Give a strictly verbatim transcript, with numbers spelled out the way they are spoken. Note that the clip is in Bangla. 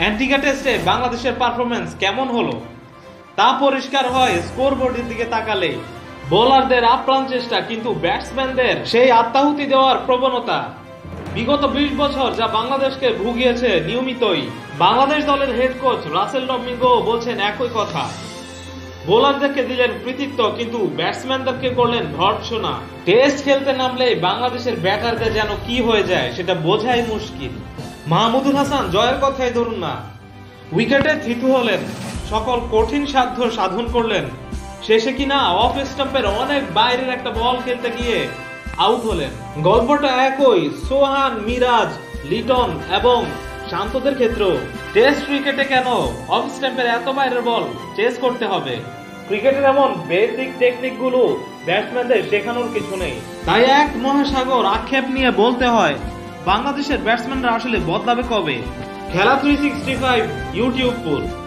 অ্যান্টিগা টেস্টে বাংলাদেশের পারফরম্যান্স কেমন হলো তা পরিষ্কার হয় স্কোরবোর্ডের দিকে তাকালে। বোলারদের আপ্রাণ চেষ্টা, কিন্তু ব্যাটসম্যানদের সেই আত্মাহুতি দেওয়ার প্রবণতা বিগত বিশ বছর যা বাংলাদেশকে ভুগিয়েছে নিয়মিতই। বাংলাদেশ দলের হেড কোচ রাসেল ডমিঙ্গো বলছেন একই কথা। বোলারদেরকে দিলেন কৃতিত্ব, কিন্তু ব্যাটসম্যানদেরকে করলেন ভর্ৎসনা। টেস্ট খেলতে নামলে বাংলাদেশের ব্যাটারদের যেন কি হয়ে যায় সেটা বোঝাই মুশকিল। মাহমুদুল হাসান জয়ের কথাই ধরুন না, উইকেটে থিতু হলেন, সকল কঠিন সাধ্য সাধন করলেন, শেষে কিনা অফ স্টাম্পের অনেক বাইরের একটা বল খেলতে গিয়ে আউট হলেন। গল্পটা একই সোহান, মিরাজ, লিটন এবং শান্তদের ক্ষেত্রেও। টেস্ট ক্রিকেটে কেন অফ স্টাম্পের এত বাইরের বল চেস করতে হবে? ক্রিকেটের এমন বেসিক টেকনিক গুলো ব্যাটসম্যানদের শেখানোর কিছু নেই। তাই এক মহাসাগর আক্ষেপ নিয়ে বলতে হয়, বাংলাদেশের ব্যাটসম্যানরা আসলে বদলাবে কবে? খেলা থ্রি সিক্সটি ফাইভ ইউটিউব পুর।